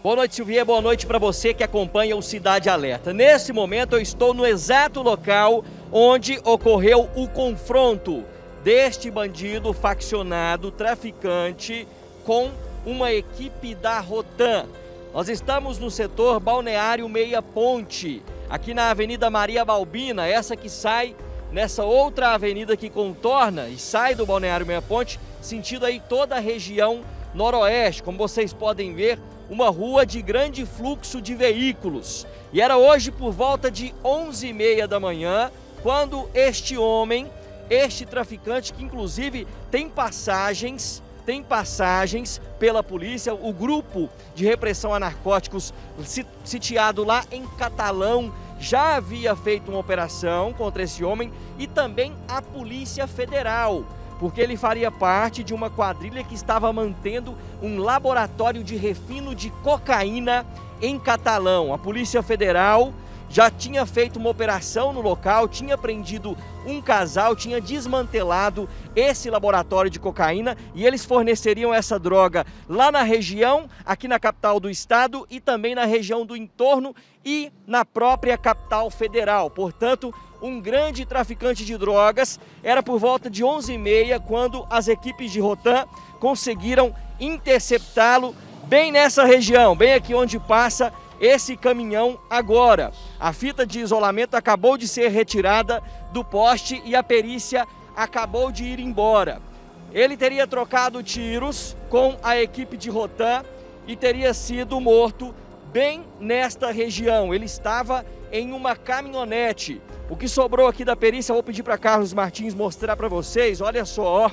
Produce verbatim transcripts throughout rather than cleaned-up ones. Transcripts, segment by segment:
Boa noite, Silvier. Boa noite para você que acompanha o Cidade Alerta. Nesse momento eu estou no exato local onde ocorreu o confronto deste bandido faccionado, traficante, com uma equipe da Rotan. Nós estamos no setor Balneário Meia Ponte, aqui na Avenida Maria Balbina, essa que sai nessa outra avenida que contorna e sai do Balneário Meia Ponte, sentido aí toda a região noroeste. Como vocês podem ver, uma rua de grande fluxo de veículos. E era hoje por volta de onze e meia da manhã, quando este homem, este traficante, que inclusive tem passagens, tem passagens pela polícia, o grupo de repressão a narcóticos sitiado lá em Catalão, já havia feito uma operação contra esse homem, e também a Polícia Federal, porque ele faria parte de uma quadrilha que estava mantendo um laboratório de refino de cocaína em Catalão. A Polícia Federal já tinha feito uma operação no local, tinha prendido um casal, tinha desmantelado esse laboratório de cocaína e eles forneceriam essa droga lá na região, aqui na capital do estado e também na região do entorno e na própria capital federal. Portanto, um grande traficante de drogas. Era por volta de onze e meia quando as equipes de Rotan conseguiram interceptá-lo bem nessa região, bem aqui onde passa esse caminhão agora. A fita de isolamento acabou de ser retirada do poste e a perícia acabou de ir embora. Ele teria trocado tiros com a equipe de Rotan e teria sido morto bem nesta região. Ele estava em uma caminhonete. O que sobrou aqui da perícia, eu vou pedir para Carlos Martins mostrar para vocês. Olha só, ó,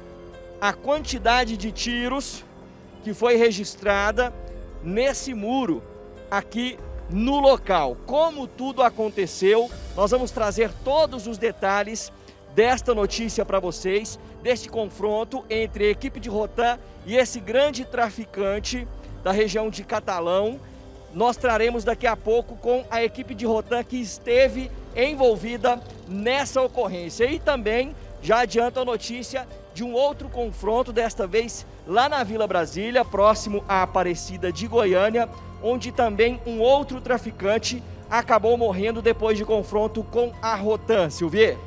a quantidade de tiros que foi registrada nesse muro aqui no local. Como tudo aconteceu, nós vamos trazer todos os detalhes desta notícia para vocês, deste confronto entre a equipe de Rotan e esse grande traficante da região de Catalão. Nós traremos daqui a pouco com a equipe de Rotan que esteve envolvida nessa ocorrência. E também já adianto a notícia de um outro confronto, desta vez lá na Vila Brasília, próximo à Aparecida de Goiânia, onde também um outro traficante acabou morrendo depois de confronto com a Rotan. Silvier.